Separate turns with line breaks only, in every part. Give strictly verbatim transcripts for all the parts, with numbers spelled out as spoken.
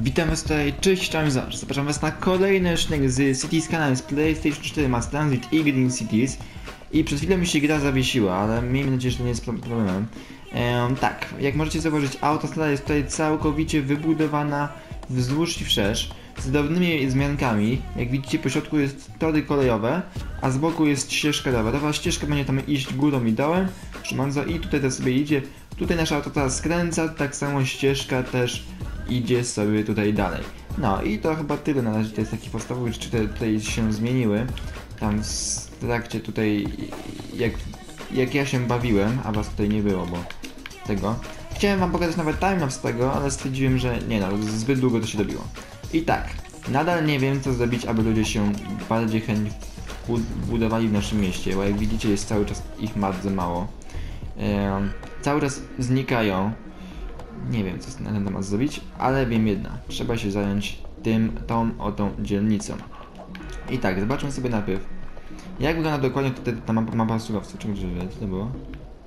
Witam was tutaj, cześć, cześć, zawsze. Zapraszam was na kolejny odcinek z Cities kanałem z PlayStation cztery Mass Transit i Green Cities. I przez chwilę mi się gra zawiesiła, ale miejmy nadzieję, że to nie jest problemem. Ehm, tak, jak możecie zauważyć, autostrada jest tutaj całkowicie wybudowana wzdłuż i wszerz, z drobnymi zmiankami. Jak widzicie, po środku jest tory kolejowe, a z boku jest ścieżka rowerowa. Ścieżka będzie tam iść górą i dołem, i tutaj to sobie idzie. Tutaj nasza autostrada skręca, tak samo ścieżka też idzie sobie tutaj dalej. No i to chyba tyle na razie, to jest taki podstawowy, czy te tutaj się zmieniły. Tam w trakcie tutaj, jak, jak ja się bawiłem, a was tutaj nie było, bo tego. Chciałem wam pokazać nawet timelapse tego, ale stwierdziłem, że nie no, zbyt długo to się dobiło. I tak, nadal nie wiem co zrobić, aby ludzie się bardziej chętnie budowali w naszym mieście, bo jak widzicie jest cały czas ich bardzo mało. Ehm, cały czas znikają. Nie wiem co na ten temat zrobić, ale wiem jedno. Trzeba się zająć tym, tą oto dzielnicą. I tak, zobaczmy sobie najpierw, jak wygląda dokładnie tutaj ta mapa, mapa surowców. Czego co to było?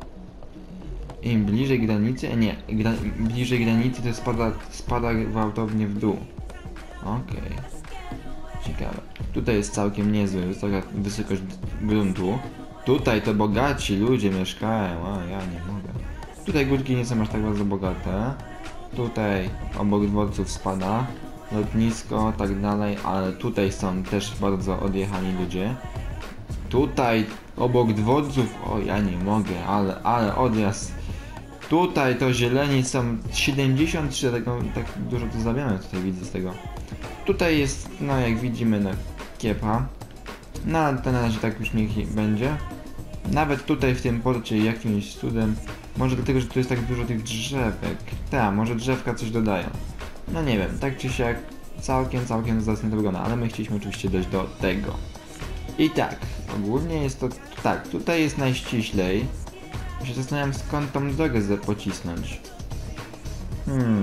Im bliżej granicy, nie, gra, bliżej granicy to spada, spada gwałtownie w dół. Okej. Okay. Ciekawe. Tutaj jest całkiem niezły, wysoka wysokość gruntu. Tutaj to bogaci ludzie mieszkają, a ja nie mogę. Tutaj górki nie są aż tak bardzo bogate. Tutaj obok dworców spada lotnisko, tak dalej, ale tutaj są też bardzo odjechani ludzie. Tutaj obok dworców, o ja nie mogę, ale, ale odjazd. Tutaj to zieleni są siedemdziesiąt trzy, tak, tak dużo to zarabiamy tutaj widzę z tego. Tutaj jest, no jak widzimy, no, kiepa. No to na razie tak już niech będzie. Nawet tutaj w tym porcie jakimś cudem, może dlatego, że tu jest tak dużo tych drzewek. Ta, może drzewka coś dodają. No nie wiem, tak czy siak całkiem, całkiem zacnie to wygląda, ale my chcieliśmy oczywiście dojść do tego. I tak, ogólnie jest to tak, tutaj jest najściślej. Ja się zastanawiam skąd tą drogę pocisnąć. Hmm.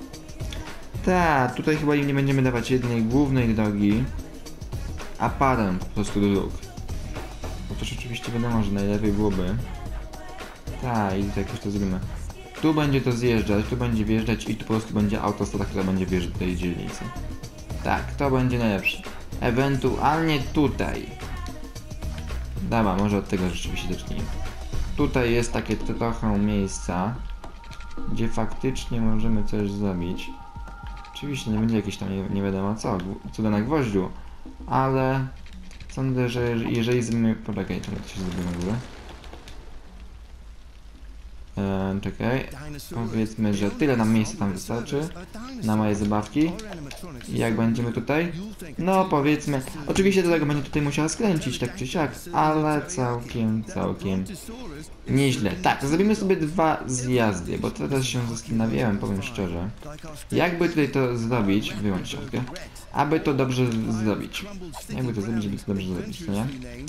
Ta, tutaj chyba im nie będziemy dawać jednej głównej drogi, a parę po prostu dróg. Chociaż oczywiście wiadomo, że najlepiej byłoby. Tak, i tutaj jakoś to zrobimy. Tu będzie to zjeżdżać, tu będzie wjeżdżać i tu po prostu będzie autostrada, która będzie wjeżdżać do tej dzielnicy. Tak, to będzie najlepsze. Ewentualnie tutaj. Dobra, może od tego rzeczywiście zacznijmy. Tutaj jest takie trochę miejsca, gdzie faktycznie możemy coś zrobić. Oczywiście nie będzie jakieś tam nie, nie wiadomo co, cuda na gwoździu, ale sądzę, że jeżeli zrobimy... Poczekaj, czemu to się zrobi w ogóle? Eee, czekaj, powiedzmy, że tyle nam miejsca tam wystarczy na moje zabawki. I jak będziemy tutaj? No powiedzmy, oczywiście do tego będzie tutaj musiała skręcić tak czy siak, ale całkiem, całkiem nieźle. Tak, zrobimy sobie dwa zjazdy, bo teraz się zastanawiałem, powiem szczerze, jakby tutaj to zrobić, wyłącz ściągę, aby to dobrze zrobić. Jakby to zrobić, żeby to dobrze zrobić, co nie? Eee,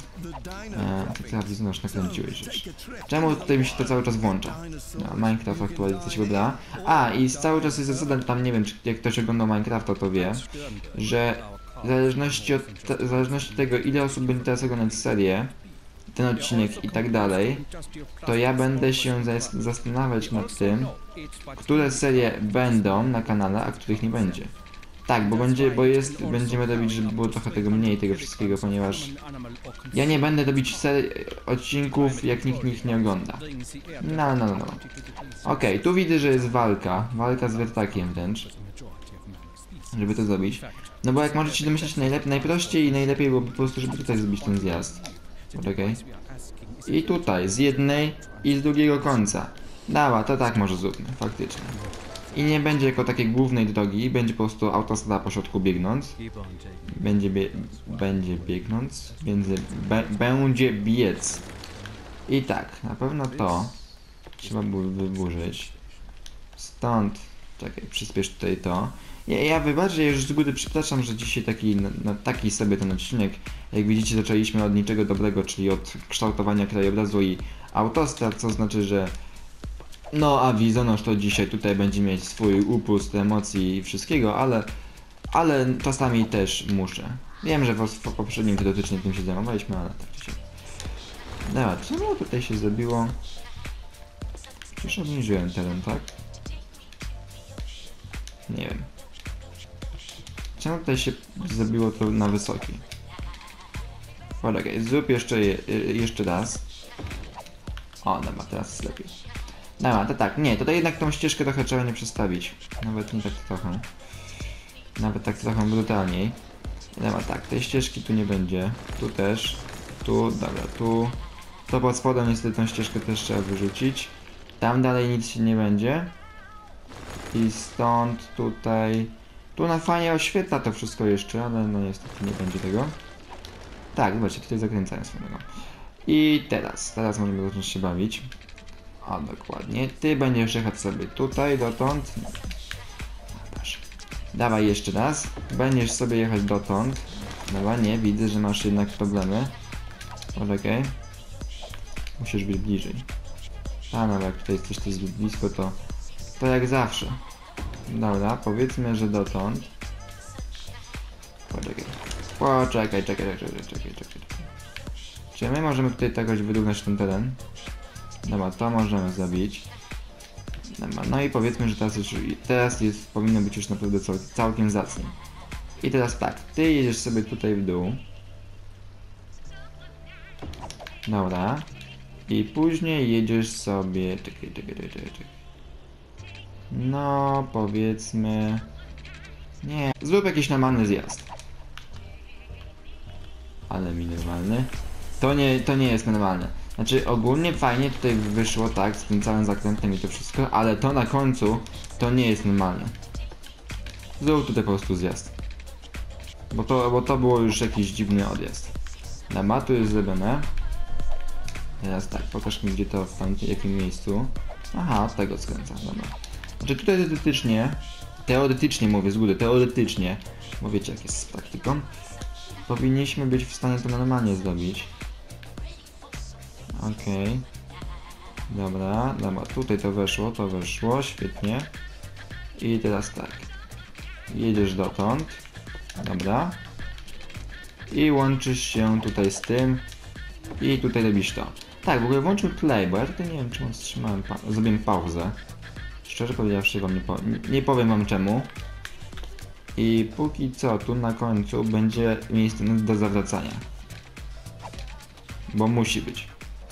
to teraz znowu nakręciłeś rzecz. Czemu tutaj mi się to cały czas włącza? No, Minecraft aktualizacja się wybrała. A, i cały czas jest zasada, tam nie wiem, czy jak ktoś oglądał Minecrafta, to wie, że w zależności od, te, w zależności od tego, ile osób będzie teraz oglądać serię, ten odcinek i tak dalej, to ja będę się zas zastanawiać nad tym, które serie będą na kanale, a których nie będzie. Tak, bo będzie, bo jest, będziemy robić, żeby było trochę tego mniej, tego wszystkiego, ponieważ ja nie będę robić serii odcinków, jak nikt ich nie ogląda. No, no, no, no. Okej, okay, tu widzę, że jest walka, walka z wiertakiem wręcz, żeby to zrobić. No bo jak możecie się domyśleć, najlepiej, najprościej i najlepiej byłoby po prostu, żeby tutaj zrobić ten zjazd. Poczekaj. I tutaj, z jednej i z drugiego końca. Dała, to tak może zróbmy, faktycznie. I nie będzie jako takiej głównej drogi, będzie po prostu autostrada po środku biegnąc. Będzie, bie będzie biegnąc, więc be będzie biec. I tak, na pewno to trzeba było wyburzyć. Stąd, czekaj, przyspiesz tutaj to. Ja, ja wybaczę, ja już z góry przepraszam, że dzisiaj taki, na, na taki sobie ten odcinek. Jak widzicie, zaczęliśmy od niczego dobrego, czyli od kształtowania krajobrazu i autostrad, co znaczy, że no a Wizonosz to dzisiaj tutaj będzie mieć swój upust emocji i wszystkiego, ale ale czasami też muszę. Wiem, że w, w poprzednim teoretycznie tym się zajmowaliśmy, ale tak się... Dobra, czemu tutaj się zrobiło? Przecież obniżyłem teren, tak? Nie wiem. Czemu tutaj się zrobiło to na wysoki? Poczekaj, zrób jeszcze, je, jeszcze raz. O, dobra, teraz jest lepiej. Dobra, to tak, nie, tutaj jednak tą ścieżkę trochę trzeba nie przestawić. Nawet nie tak trochę. Nawet tak trochę brutalniej. Dobra, tak, tej ścieżki tu nie będzie. Tu też. Tu, dobra, tu. To pod spodem niestety tą ścieżkę też trzeba wyrzucić. Tam dalej nic się nie będzie. I stąd tutaj... Tu na fajnie oświetla to wszystko jeszcze, ale no niestety nie będzie tego. Tak, zobaczcie, tutaj zakręcają swojego. I teraz, teraz możemy zacząć się bawić. O, dokładnie. Ty będziesz jechać sobie tutaj, dotąd. Proszę. Dawaj jeszcze raz. Będziesz sobie jechać dotąd. Dobra, nie, widzę, że masz jednak problemy. Poczekaj. Musisz być bliżej. A no, jak tutaj jesteś też zbyt blisko, to... To jak zawsze. Dobra, powiedzmy, że dotąd. Poczekaj. Poczekaj, czekaj, czekaj, czekaj, czekaj. Czy my możemy tutaj jakoś wyrównać ten teren? Dobra, to możemy zrobić. Dobra, no i powiedzmy, że teraz, już, teraz jest, powinno być już naprawdę cał, całkiem zacnie. I teraz tak, ty jedziesz sobie tutaj w dół. Dobra. I później jedziesz sobie... Czekaj, czekaj, czekaj, czekaj. No, powiedzmy... Nie, zrób jakiś normalny zjazd. Ale mi normalny. To nie, to nie jest normalne. Znaczy ogólnie fajnie tutaj wyszło tak, z tym całym zakrętem i to wszystko, ale to na końcu to nie jest normalne. Zrób tutaj po prostu zjazd. Bo to, bo to było już jakiś dziwny odjazd. Dobra, tu jest zrobione. Teraz tak, pokaż mi gdzie to w tamtym, jakim miejscu. Aha, od tego skręca, dobra. Znaczy tutaj teoretycznie, teoretycznie mówię z góry, teoretycznie, bo wiecie jak jest z praktyką, powinniśmy być w stanie to normalnie zrobić. Okej. Okay. Dobra, dobra, tutaj to weszło, to weszło, świetnie. I teraz tak. Jedziesz dotąd. Dobra. I łączysz się tutaj z tym. I tutaj robisz to. Tak, w ogóle włączmy play, bo ja tutaj nie wiem czemu wstrzymałem, pa zrobiłem pauzę. Szczerze powiedziawszy wam nie, po nie powiem wam czemu. I póki co tu na końcu będzie miejsce do zawracania. Bo musi być.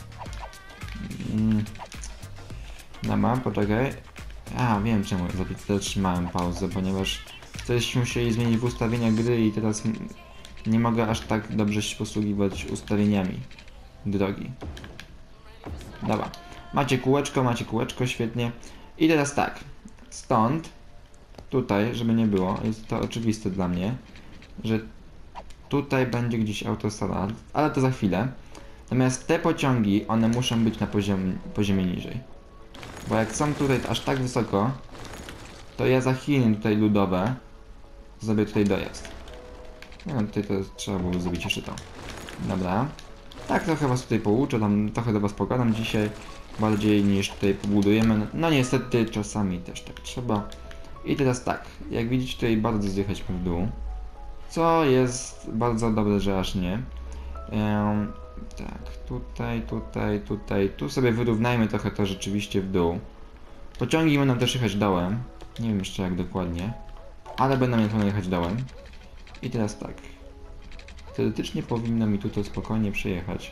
Mm. Dobra, poczekaj. A, wiem czemu zatrzymałem pauzę, ponieważ coś musieli zmienić w ustawieniach gry i teraz nie mogę aż tak dobrze się posługiwać ustawieniami drogi. Dobra, macie kółeczko, macie kółeczko, świetnie. I teraz tak, stąd, tutaj, żeby nie było, jest to oczywiste dla mnie, że tutaj będzie gdzieś autostrada, ale to za chwilę. Natomiast te pociągi, one muszą być na poziom, poziomie niżej. Bo jak są tutaj aż tak wysoko, to ja za chwilę tutaj ludowe zrobię tutaj dojazd. No tutaj to trzeba było zrobić jeszcze to. Dobra. Tak trochę was tutaj pouczę, tam trochę do was pogadam dzisiaj. Bardziej niż tutaj pobudujemy. No niestety czasami też tak trzeba. I teraz tak, jak widzicie tutaj bardzo zjechaliśmy w dół. Co jest bardzo dobre, że aż nie. Ehm, tak, tutaj, tutaj, tutaj. Tu sobie wyrównajmy trochę to rzeczywiście w dół. Pociągi będą też jechać dołem. Nie wiem jeszcze jak dokładnie. Ale będą mnie jechać dołem. I teraz tak. Teoretycznie powinno mi tutaj spokojnie przejechać.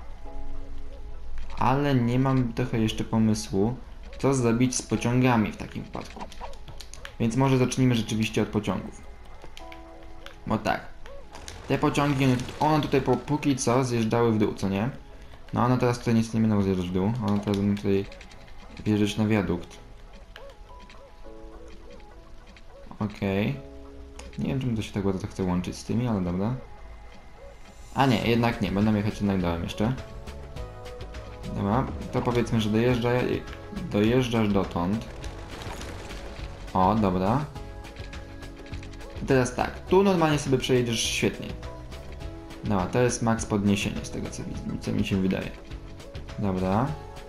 Ale nie mam trochę jeszcze pomysłu, co zrobić z pociągami w takim wypadku. Więc może zacznijmy rzeczywiście od pociągów. Bo tak. Te pociągi, one tutaj po, póki co zjeżdżały w dół, co nie? No one teraz tutaj nic nie będą zjeżdżać w dół. One teraz będą tutaj wjeżdżać na wiadukt. Okej. Okay. Nie wiem czemu to się tak bardzo chce łączyć z tymi, ale dobra. A nie, jednak nie, będą jechać jednak dołem jeszcze. Dobra, to powiedzmy, że dojeżdża, dojeżdżasz dotąd. O, dobra. I teraz tak, tu normalnie sobie przejedziesz świetnie. Dobra, to jest max podniesienie z tego co, co mi się wydaje. Dobra.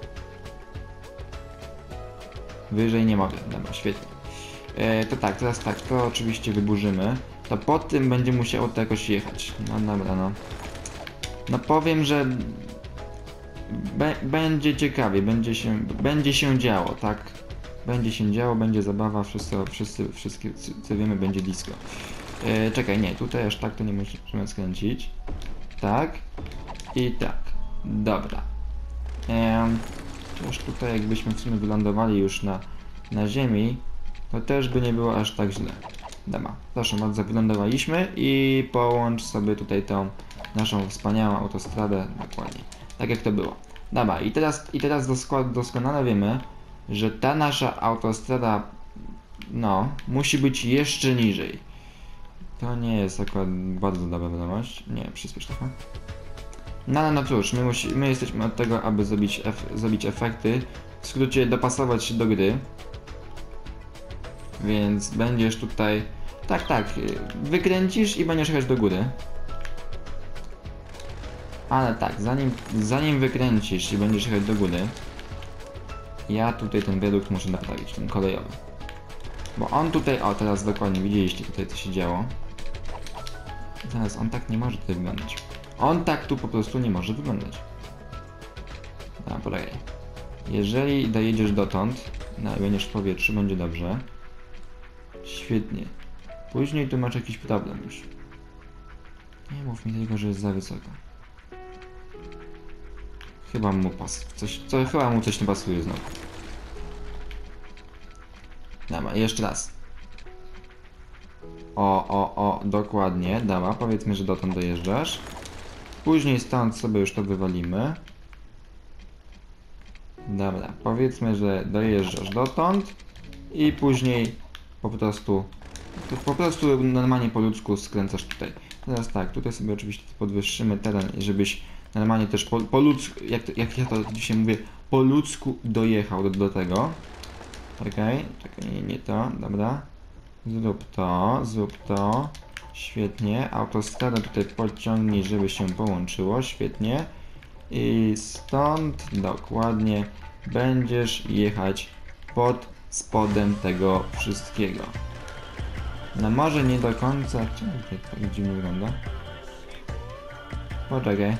Wyżej nie mogę, dobra, świetnie. E, to tak, teraz tak, to oczywiście wyburzymy. To po tym będzie musiało to jakoś jechać. No dobra, no. No powiem, że be, będzie ciekawie, będzie się, będzie się działo, tak? Będzie się działo, będzie zabawa, wszyscy, wszyscy, wszystkie, co wiemy, będzie disco. Yy, czekaj, nie, tutaj aż tak to nie musimy skręcić. Tak. I tak. Dobra. Ehm, też tutaj jakbyśmy w sumie wylądowali już na, na ziemi, to też by nie było aż tak źle. Dobra, proszę bardzo, wylądowaliśmy i połącz sobie tutaj tą naszą wspaniałą autostradę dokładnie. Tak jak to było. Dobra, i teraz, i teraz dosko doskonale wiemy, że ta nasza autostrada, no, musi być jeszcze niżej. To nie jest akurat bardzo dobra wiadomość. Nie, przyspiesz trochę. No ale no cóż, my, musi, my jesteśmy od tego, aby zrobić, ef zrobić efekty. W skrócie dopasować się do gry. Więc będziesz tutaj... Tak, tak, wykręcisz i będziesz jechać do góry. Ale tak, zanim, zanim wykręcisz i będziesz jechać do góry, ja tutaj ten wiadukt muszę naprawić, ten kolejowy. Bo on tutaj, o teraz dokładnie widzieliście tutaj co się działo. Teraz on tak nie może tutaj wyglądać. On tak tu po prostu nie może wyglądać. Dobra, poczekaj. Jeżeli dojedziesz dotąd, no i będziesz w powietrzu, będzie dobrze. Świetnie. Później tu masz jakiś problem już. Nie mów mi tylko, że jest za wysoko. Chyba mu pas... coś... Co, chyba mu coś nie pasuje znowu. Dobra, jeszcze raz. O, o, o, dokładnie. Dobra, powiedzmy, że dotąd dojeżdżasz. Później stąd sobie już to wywalimy. Dobra, powiedzmy, że dojeżdżasz dotąd i później po prostu po prostu normalnie po ludzku skręcasz tutaj. Teraz tak, tutaj sobie oczywiście podwyższymy teren, żebyś normalnie też po, po ludzku, jak, to, jak ja to dzisiaj mówię, po ludzku dojechał do, do tego. Okej, okay, czekaj, nie, nie to, dobra. Zrób to, zrób to. Świetnie. Autostradę tutaj podciągnij, żeby się połączyło. Świetnie. I stąd dokładnie będziesz jechać pod spodem tego wszystkiego. No może nie do końca... Czemu tutaj tak dziwnie wygląda? Poczekaj.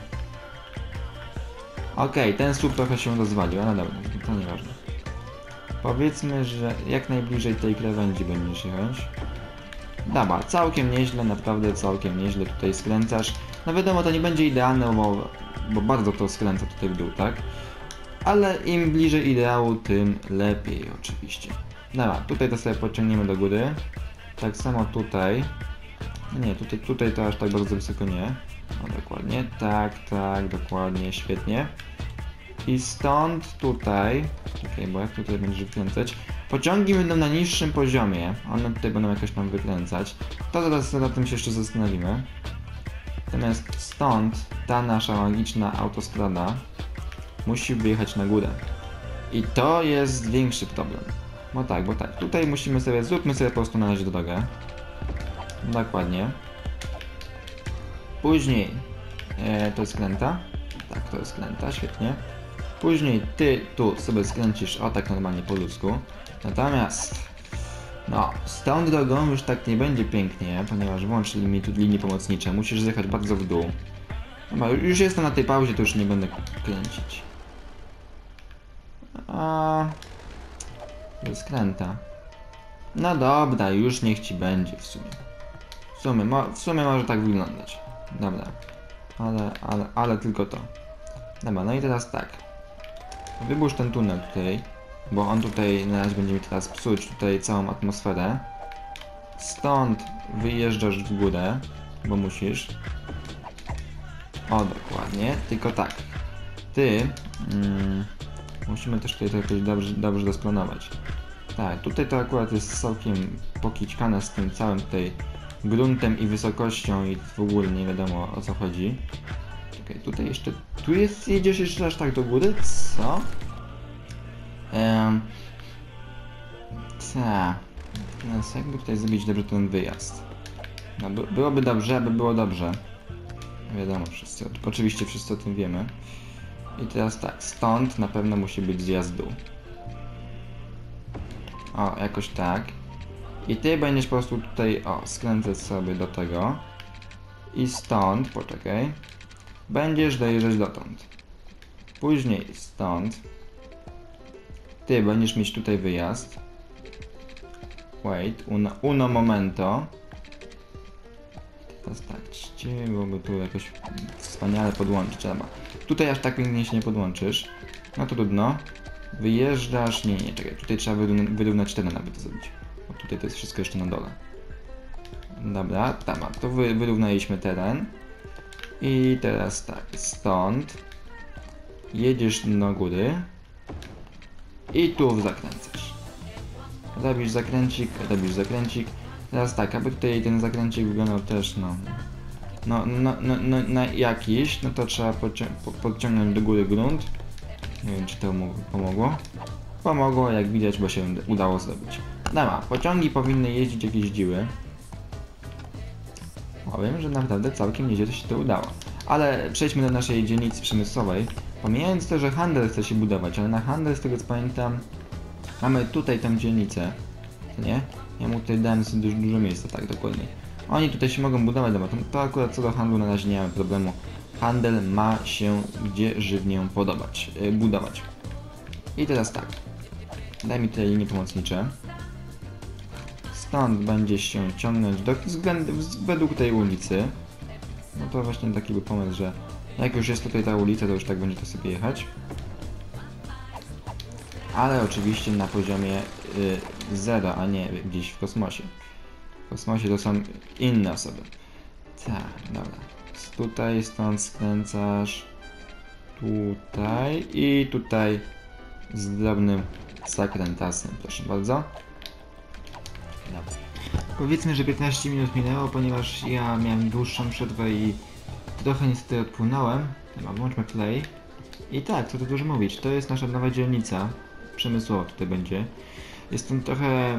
Okej, okay, ten słup trochę się rozwalił, ale dobra, to nieważne. Powiedzmy, że jak najbliżej tej krawędzi będziesz jechać. Dobra, całkiem nieźle, naprawdę całkiem nieźle tutaj skręcasz. No wiadomo, to nie będzie idealne, bo, bo bardzo to skręca tutaj w dół, tak? Ale im bliżej ideału, tym lepiej oczywiście. Dobra, tutaj to sobie pociągniemy do góry. Tak samo tutaj. Nie, tutaj, tutaj to aż tak bardzo wysoko nie. No dokładnie, tak, tak, dokładnie, świetnie. I stąd tutaj, czekaj, bo jak tutaj będziesz wykręcać, pociągi będą na niższym poziomie, one tutaj będą jakoś tam wykręcać, to zaraz nad tym się jeszcze zastanowimy. Natomiast stąd ta nasza magiczna autostrada musi wyjechać na górę. I to jest większy problem. Bo tak, bo tak, tutaj musimy sobie, zróbmy sobie po prostu na razie drogę. Dokładnie. Później, e, to jest skręta. Tak, to jest skręta, świetnie. Później ty tu sobie skręcisz o tak normalnie po ludzku. Natomiast no, z tą drogą już tak nie będzie pięknie, ponieważ włącz linie, linie pomocnicze. Musisz zjechać bardzo w dół. No, już jestem na tej pauzie, to już nie będę kręcić. A to skręta. No dobra, już niech ci będzie w sumie. W sumie, mo w sumie może tak wyglądać. Dobra. Ale, ale, ale tylko to. Dobra, no i teraz tak. Wybórz ten tunel tutaj, bo on tutaj na razie będzie mi teraz psuć tutaj całą atmosferę. Stąd wyjeżdżasz w górę, bo musisz. O, dokładnie, tylko tak. Ty, mm, musimy też tutaj to jakoś dobrze, dobrze rozplanować. Tak, tutaj to akurat jest całkiem pokićkane z tym całym tutaj gruntem i wysokością i w ogóle nie wiadomo o co chodzi. Czekaj, tutaj jeszcze... Tu jest... jedziesz jeszcze aż tak do góry? Co? Ehm... Ta. Teraz jakby tutaj zrobić dobrze ten wyjazd? No, by, byłoby dobrze, aby było dobrze. Wiadomo, wszyscy... Oczywiście wszyscy o tym wiemy. I teraz tak, stąd na pewno musi być zjazd w dół. O, jakoś tak. I ty będziesz po prostu tutaj, o, skręcać sobie do tego. I stąd, poczekaj, będziesz dojeżdżać dotąd. Później stąd ty będziesz mieć tutaj wyjazd. Wait, uno, uno momento. Teraz tak, byłoby tu jakoś wspaniale podłączyć, dobra. Tutaj aż tak pięknie się nie podłączysz. No to trudno. Wyjeżdżasz, nie, nie, czekaj, tutaj trzeba wyrównać teren, aby to zrobić. Bo tutaj to jest wszystko jeszcze na dole. Dobra, tam, to wy, wyrównaliśmy teren. I teraz tak, stąd jedziesz do góry i tu zakręcasz. Robisz zakręcik, robisz zakręcik. Teraz tak, aby tutaj ten zakręcik wyglądał też, no... No, no, no, no na jakiś, no to trzeba podcią podciągnąć do góry grunt. Nie wiem, czy to mu pomogło. Pomogło, jak widać, bo się udało zrobić. Dobra, pociągi powinny jeździć jakieś dziły. Powiem, że naprawdę całkiem nieźle się to udało. Ale przejdźmy do naszej dzielnicy przemysłowej. Pomijając to, że handel chce się budować, ale na handel, z tego co pamiętam, mamy tutaj tę dzielnicę. Nie? Ja mu tutaj dałem sobie dużo, dużo miejsca, tak dokładnie. Oni tutaj się mogą budować, dobra, to, to akurat co do handlu na razie nie mamy problemu. Handel ma się gdzie żywnie podobać, yy, budować. I teraz tak. Daj mi tutaj linie pomocnicze. Stąd będzie się ciągnąć do, względ, według tej ulicy. No to właśnie taki był pomysł, że jak już jest tutaj ta ulica, to już tak będzie to sobie jechać. Ale oczywiście na poziomie y, zero, a nie gdzieś w kosmosie. W kosmosie to są inne osoby. Tak, dobra. Tutaj, stąd skręcasz. Tutaj i tutaj z drobnym zakrętasem, proszę bardzo. Dobra. Powiedzmy, że piętnaście minut minęło, ponieważ ja miałem dłuższą przerwę i trochę niestety odpłynąłem. Dobra, włączmy play. I tak, co tu dużo mówić, to jest nasza nowa dzielnica przemysłowa tutaj będzie. Jest to trochę...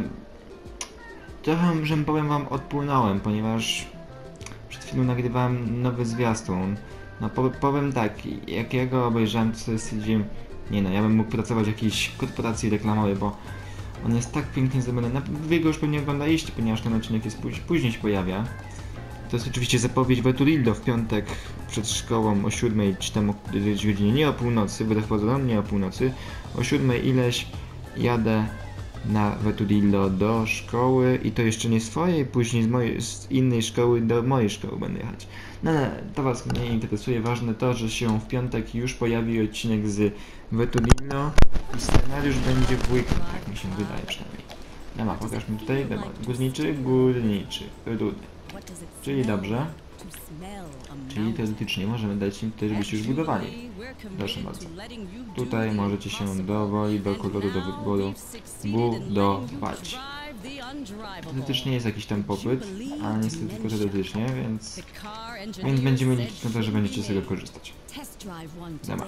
Trochę, że powiem wam, odpłynąłem, ponieważ przed chwilą nagrywałem nowy zwiastun. No powiem tak, jak ja go obejrzałem, to sobie stwierdziłem, nie no, ja bym mógł pracować w jakiejś korporacji reklamowej, bo on jest tak pięknie zrobiony. Wy go już pewnie oglądaliście, ponieważ ten odcinek jest później, później się pojawia. To jest oczywiście zapowiedź Veturillo w piątek przed szkołą o siódmej, czy tam o godzinie, nie o północy, wbrew pozorom, nie o północy. O siódmej ileś jadę na Veturillo do szkoły i to jeszcze nie swojej, później z, mojej, z innej szkoły do mojej szkoły będę jechać. No ale to was nie interesuje, ważne to, że się w piątek już pojawi odcinek z Veturillo i scenariusz będzie w weekend, tak mi się wydaje przynajmniej. No ma, pokaż mi tutaj, dobra, górniczy, górniczy, rudy. Czyli dobrze. Czyli teoretycznie możemy dać im tutaj, żebyście już budowali. Proszę bardzo. Tutaj możecie się dowoli do koloru do wyboru budować. Teoretycznie jest jakiś tam popyt, ale niestety tylko teoretycznie, więc... Więc będziemy liczyć na to, że będziecie z tego korzystać. Dobra.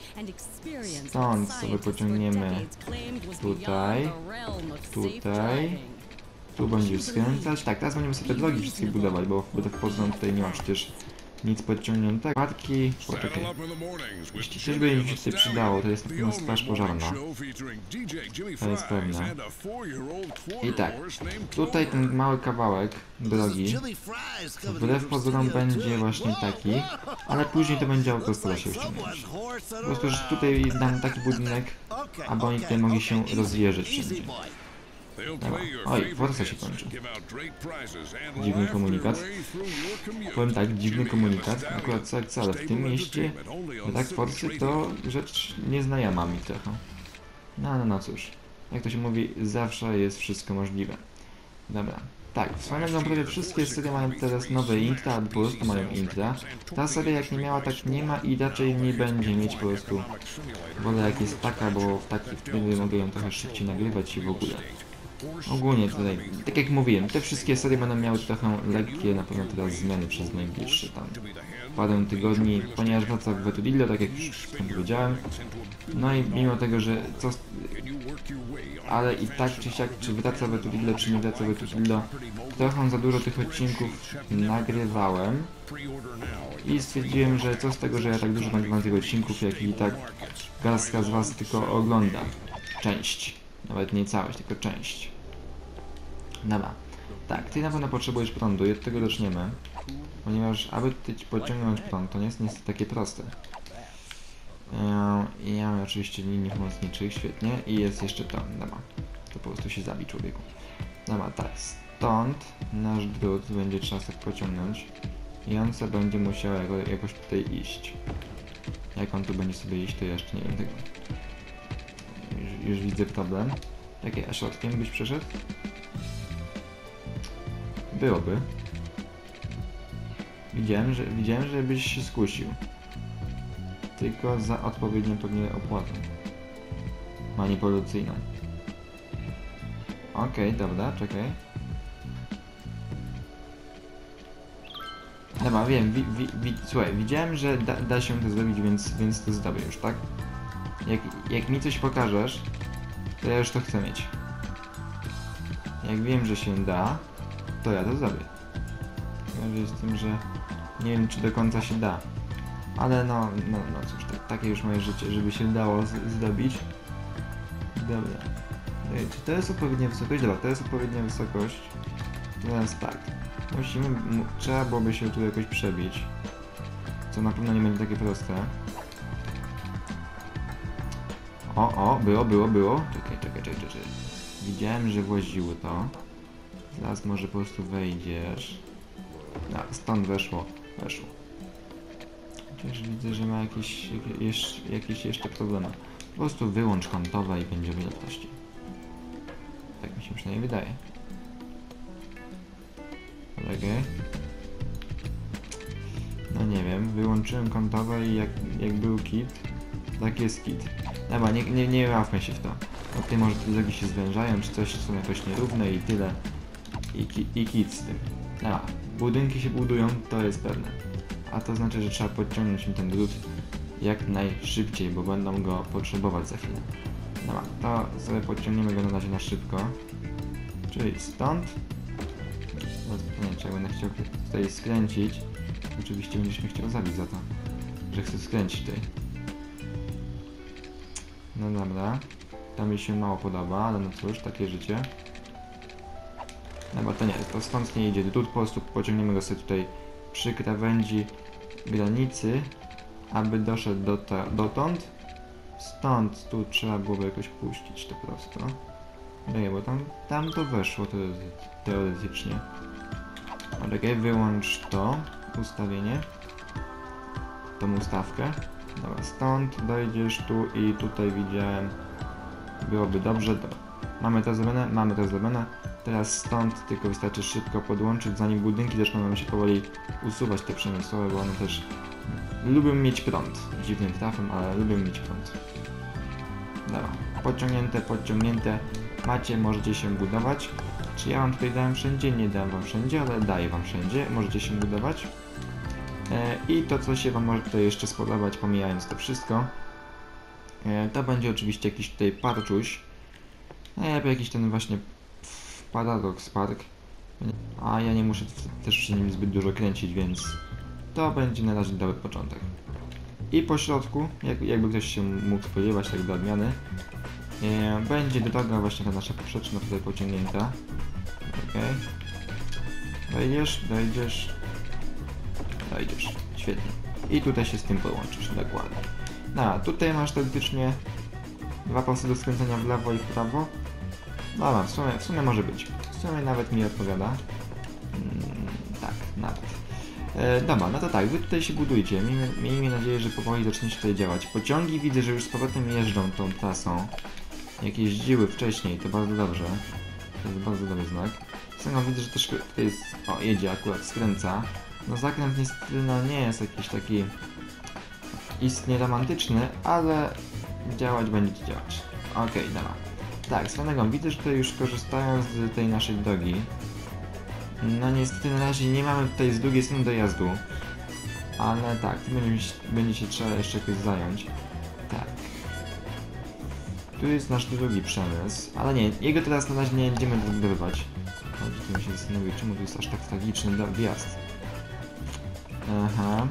Stąd sobie pociągniemy tutaj, tutaj. Tu będziesz skręcać. Tak, teraz będziemy sobie te drogi wszystkie budować, bo wbrew pozorom tutaj nie ma przecież nic podciągniętego. Parki, poczekaj. Jeśli coś by mi się tutaj przydało, to jest na pewno straż pożarna. To jest pewne. I tak, tutaj ten mały kawałek drogi, wbrew pozorom będzie właśnie taki, ale później to będzie autostrada się ściągnąć. Po prostu, że tutaj dam taki budynek, aby oni tutaj mogli się rozjeżdżać wszędzie. Dobra. Oj, Forza się kończy. Dziwny komunikat. Powiem tak, dziwny komunikat. Akurat co jak co, ale w tym mieście tak Forcy to rzecz nieznajoma mi trochę. No, no, no cóż. Jak to się mówi, zawsze jest wszystko możliwe. Dobra. Tak, wspomniałem prawie wszystkie serie mają teraz nowe intra, albo po prostu mają intra. Ta seria jak nie miała, tak nie ma i raczej nie będzie mieć po prostu. Wolę jak jest taka, bo w taki wtedy mogę ją trochę szybciej nagrywać i w ogóle. Ogólnie tutaj, tak jak mówiłem, te wszystkie serie będą miały trochę lekkie na pewno teraz zmiany przez najbliższe tam parę tygodni, ponieważ wraca w Veturillo, tak jak już powiedziałem. No i mimo tego, że co... Ale i tak czy siak, czy wraca w Veturillo, czy nie wraca w Veturillo, trochę za dużo tych odcinków nagrywałem. I stwierdziłem, że co z tego, że ja tak dużo nagrywam tych odcinków, jak i tak garstka z was tylko ogląda część. Nawet nie całość, tylko część. Dobra. Tak, ty na pewno potrzebujesz prądu i od tego zaczniemy. Ponieważ aby ty pociągnąć prąd, to nie jest niestety takie proste. I ja mam oczywiście linii pomocniczych, świetnie. I jest jeszcze to, dobra. To po prostu się zabij człowieku. Dobra, tak. stąd nasz drut będzie trzeba sobie pociągnąć i on sobie będzie musiał jako, jakoś tutaj iść. Jak on tu będzie sobie iść, to ja jeszcze nie wiem tego. Już, już widzę problem. Jakie, a środkiem byś przeszedł? Byłoby. Widziałem, że, widziałem, że byś się skusił. Tylko za odpowiednią pewnie opłatę manipulacyjną. Okej, okay, dobra, czekaj. Dobra, wiem, wi, wi, wi, słuchaj, widziałem, że da, da się to zrobić, więc, więc to zrobię już, tak? Jak, jak mi coś pokażesz, to ja już to chcę mieć. Jak wiem, że się da, to ja to zrobię. Ja z tym, że nie wiem, czy do końca się da. Ale no, no, no cóż, tak, takie już moje życie, żeby się dało z, zrobić. Dobra. Czy to jest odpowiednia wysokość? Dobra, to jest odpowiednia wysokość. Teraz tak. Musimy, m trzeba byłoby się tu jakoś przebić. Co na pewno nie będzie takie proste. O, o, było, było, było. Czekaj, czekaj, czekaj, czekaj. Widziałem, że właziło to. Teraz może po prostu wejdziesz. No, stąd weszło, weszło. Chociaż widzę, że ma jakieś, jakieś, jakieś jeszcze problemy. Po prostu wyłącz kątowe i będzie o wiele prościej. Tak mi się przynajmniej wydaje. Polegaj. No nie wiem, wyłączyłem kątowe i jak, jak był kit, tak jest kit. Dobra, nie, nie, nie ławmy się w to. Bo tutaj może te drogi się zwężają, czy coś są jakoś nierówne i tyle. I, ki, i kit z tym. Dobra, budynki się budują, to jest pewne. A to znaczy, że trzeba podciągnąć im ten drut jak najszybciej, bo będą go potrzebować za chwilę. Dobra, to sobie podciągniemy go na razie na szybko. Czyli stąd. Teraz pytanie, czy jak będę chciał tutaj skręcić. Oczywiście będziesz mnie chciał zabić za to, że chcę skręcić tutaj. No dobra. To mi się mało podoba, ale no cóż, takie życie. No bo to nie, to stąd nie idzie. Tu po prostu pociągniemy go sobie tutaj przy krawędzi granicy, aby doszedł do ta, dotąd. Stąd tu trzeba byłoby jakoś puścić to prosto. Nie, bo tam, tam to weszło teoretycznie. Okej, wyłącz to ustawienie. Tą ustawkę. Dobra, stąd dojdziesz tu i tutaj widziałem. Byłoby dobrze. Dobra. Mamy to zrobione, mamy to zrobione. Teraz stąd tylko wystarczy szybko podłączyć, zanim budynki zaczną nam się powoli usuwać te przemysłowe, bo one też lubią mieć prąd. Dziwnym trafem, ale lubią mieć prąd. Dobra, podciągnięte, podciągnięte. Macie, możecie się budować. Czy ja wam tutaj dałem wszędzie? Nie dam wam wszędzie, ale daję wam wszędzie. Możecie się budować. E, I to, co się wam może tutaj jeszcze spodobać, pomijając to wszystko, e, to będzie oczywiście jakiś tutaj parczuś. Najlepiej jakiś ten właśnie Paradox Park. A ja nie muszę też przy nim zbyt dużo kręcić, więc to będzie na razie dobry początek. I po środku, jak, jakby ktoś się mógł spodziewać tak do odmiany, e, będzie droga właśnie ta nasza poprzeczna tutaj pociągnięta. Okej. Dojdziesz, dojdziesz, dojdziesz. Świetnie. I tutaj się z tym połączysz, dokładnie. No, a tutaj masz teoretycznie dwa pasy do skręcenia w lewo i w prawo. Dobra, w sumie, w sumie może być. W sumie nawet mi odpowiada. Hmm, tak, nawet. E, dobra, no to tak, wy tutaj się budujcie. Miejmy, miejmy nadzieję, że powoli zaczniecie tutaj działać. Pociągi widzę, że już z powrotem jeżdżą tą trasą. Jak jeździły wcześniej, to bardzo dobrze. To jest bardzo dobry znak. Samo widzę, że też tutaj jest... O, jedzie akurat, skręca. No zakręt niestety no, nie jest jakiś taki istnie romantyczny, ale działać będziecie działać. Okej, okay, dobra. Tak, swoją drogą, widzę, że tutaj już korzystają z tej naszej drogi. No niestety na razie nie mamy tutaj z drugiej strony dojazdu. Ale tak, tu będzie, będzie się trzeba jeszcze jakoś zająć. Tak. Tu jest nasz drugi przemysł, ale nie, jego teraz na razie nie będziemy budowywać. Chodź, tu mi się zastanowię, czemu tu jest aż tak tragiczny wjazd. Aha.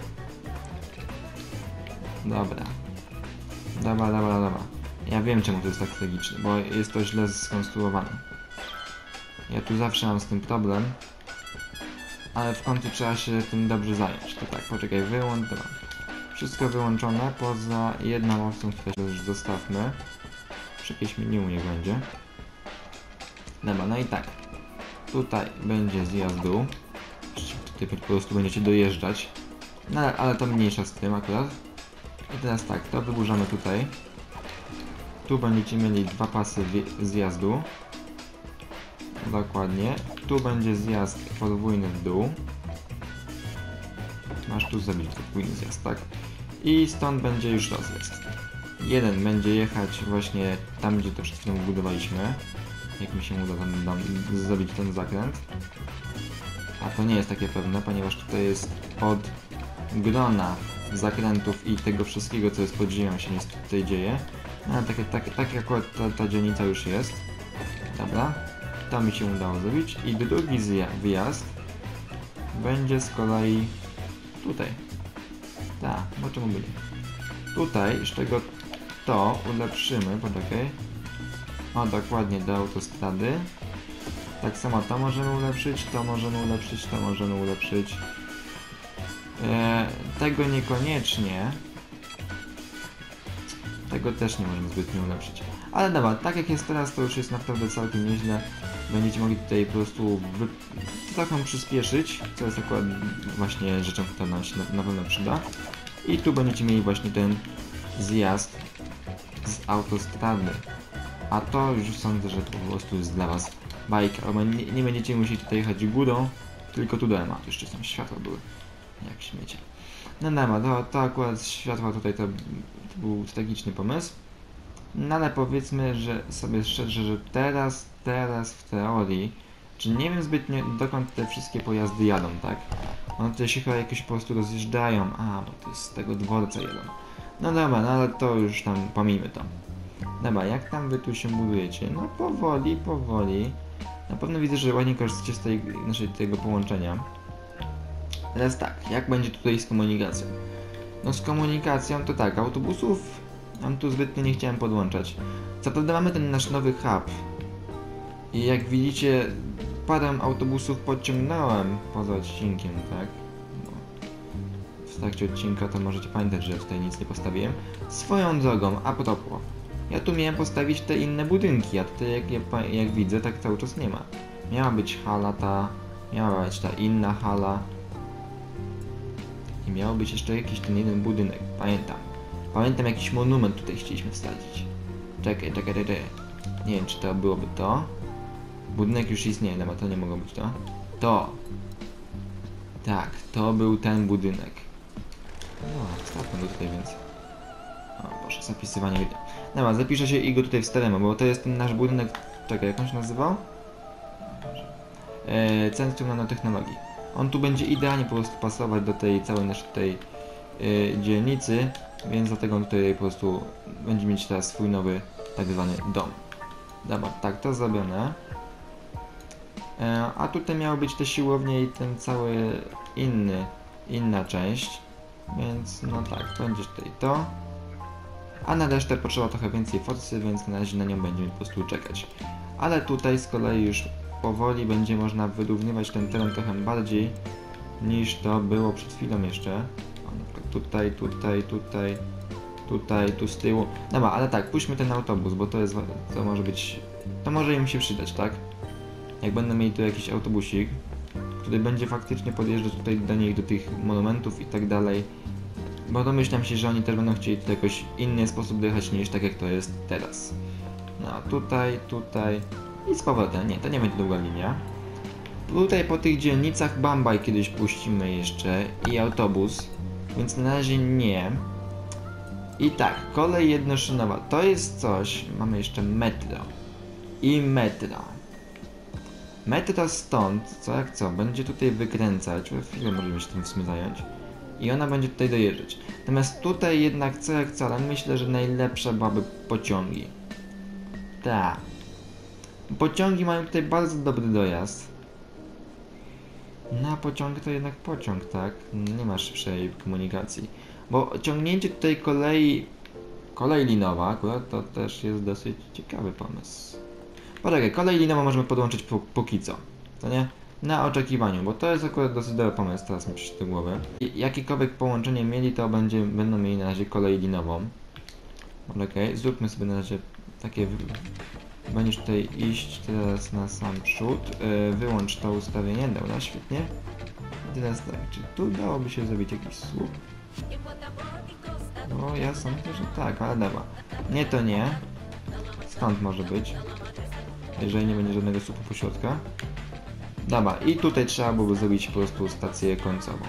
Dobra. Dobra, dobra, dobra. Ja wiem, czemu to jest tak tragiczne, bo jest to źle skonstruowane. Ja tu zawsze mam z tym problem, ale w końcu trzeba się tym dobrze zająć. To tak, poczekaj, wyłącz, dobra. Wszystko wyłączone, poza jedną opcją, którą już zostawmy. Przy jakieś minimum niech będzie. Dobra, no i tak. Tutaj będzie zjazd dół. Tutaj po prostu będziecie dojeżdżać. No ale, ale to mniejsza z tym akurat. I teraz tak, to wyburzamy tutaj. Tu będziecie mieli dwa pasy zjazdu. Dokładnie. Tu będzie zjazd podwójny w dół. Masz tu zrobić podwójny zjazd, tak? I stąd będzie już rozjazd. Jeden będzie jechać właśnie tam, gdzie to przed chwilą budowaliśmy. Jak mi się uda tam, tam zrobić ten zakręt. A to nie jest takie pewne, ponieważ tutaj jest od grona zakrętów i tego wszystkiego, co jest pod ziemią, się niestety tutaj dzieje. No, ale takie, takie, takie akurat ta, ta dzielnica już jest. Dobra. To mi się udało zrobić. I drugi wyjazd będzie z kolei tutaj. Tak, bo czemu byli? Tutaj, z czego to ulepszymy, poczekaj. O, dokładnie, do autostrady. Tak samo to możemy ulepszyć, to możemy ulepszyć, to możemy ulepszyć. Eee, tego niekoniecznie. Tego też nie możemy zbytnio ulepszyć. Ale dobra, tak jak jest teraz, to już jest naprawdę całkiem nieźle. Będziecie mogli tutaj po prostu wy... trochę przyspieszyć, co jest akurat właśnie rzeczą, która nam się na, na pewno przyda. I tu będziecie mieli właśnie ten zjazd z autostrady. A to już sądzę, że po prostu jest dla was bajka. Nie, nie będziecie musieli tutaj jechać górą, tylko tu dołem. A tu jeszcze tam światła były, jak śmiecie. No dobra, to, to akurat światła tutaj to, to był tragiczny pomysł. No ale powiedzmy, że sobie szczerze, że teraz, teraz w teorii, czy nie wiem zbytnio dokąd te wszystkie pojazdy jadą, tak? One tutaj się chyba jakoś po prostu rozjeżdżają, a bo to jest z tego dworca jadą. No dobra, no ale to już tam pomijmy to. Dobra, jak tam wy tu się budujecie? No powoli, powoli. Na pewno widzę, że ładnie korzystacie z tej, naszej, tego połączenia. Teraz tak, jak będzie tutaj z komunikacją? No z komunikacją to tak, autobusów tam tu zbytnio nie chciałem podłączać. Co prawda mamy ten nasz nowy hub. I jak widzicie, parę autobusów podciągnąłem poza odcinkiem, tak? No. W trakcie odcinka to możecie pamiętać, że ja tutaj nic nie postawiłem. Swoją drogą, a propos. Ja tu miałem postawić te inne budynki, a tutaj jak, jak, jak widzę, tak cały czas nie ma. Miała być hala ta, miała być ta inna hala. I miał być jeszcze jakiś ten jeden budynek, pamiętam. Pamiętam, jakiś monument tutaj chcieliśmy wsadzić. Czekaj, czekaj, czekaj. Nie wiem, czy to byłoby to. Budynek już istnieje, no bo to nie mogło być to. To. Tak, to był ten budynek. No, wstawmy go tutaj więcej. O Boże, zapisywanie wideo. Dobra, zapiszę się i go tutaj wstawimy, bo to jest ten nasz budynek. Czekaj, jak on się nazywał? E, Centrum Nanotechnologii. On tu będzie idealnie po prostu pasować do tej całej naszej tej e, dzielnicy, więc dlatego on tutaj po prostu będzie mieć teraz swój nowy tak zwany dom. Dobra, tak, to zrobione. E, a tutaj miało być te siłownie i ten cały inny, inna część. Więc no tak, będzie tutaj to. A na resztę potrzeba trochę więcej forcy, więc na razie na nią będziemy po prostu czekać. Ale tutaj z kolei już powoli będzie można wyrównywać ten teren trochę bardziej niż to było przed chwilą jeszcze. Tutaj, tutaj, tutaj, tutaj, tu z tyłu. Dobra, ale tak, puśćmy ten autobus, bo to jest, to może być, to może im się przydać, tak? Jak będą mieli tu jakiś autobusik, który będzie faktycznie podjeżdżać tutaj do nich, do tych monumentów i tak dalej. Bo domyślam się, że oni też będą chcieli tutaj jakoś inny sposób dojechać niż tak jak to jest teraz. No tutaj, tutaj i z powrotem. Nie, to nie będzie długa linia. Tutaj po tych dzielnicach Bambaj kiedyś puścimy jeszcze i autobus, więc na razie nie. I tak, kolej jednoszynowa to jest coś, mamy jeszcze metro i metro. Metro stąd, co jak co, będzie tutaj wykręcać, chwilę możemy się tym w sumie zająć. I ona będzie tutaj dojeżdżać. Natomiast tutaj jednak co jak co, ale myślę, że najlepsze byłaby pociągi. Tak. Pociągi mają tutaj bardzo dobry dojazd. Na pociąg to jednak pociąg, tak? Nie ma szybszej komunikacji. Bo ciągnięcie tutaj kolei, kolej linowa akurat to też jest dosyć ciekawy pomysł. Poczekaj, kolej linową możemy podłączyć po, póki co, to nie? Na oczekiwaniu, bo to jest akurat dosyć dobry pomysł, teraz mi przyszedł do głowy. I jakiekolwiek połączenie mieli, to będzie, będą mieli na razie kolej linową. Okej, zróbmy sobie na razie takie Będziesz tutaj iść teraz na sam przód. Yy, wyłącz to ustawienie, dobra, świetnie. I teraz tak, czy tu dałoby się zrobić jakiś słup? No ja sądzę, że tak, ale dobra. Nie to nie. Stąd może być. Jeżeli nie będzie żadnego słupu pośrodka. Dobra, i tutaj trzeba byłoby zrobić po prostu stację końcową.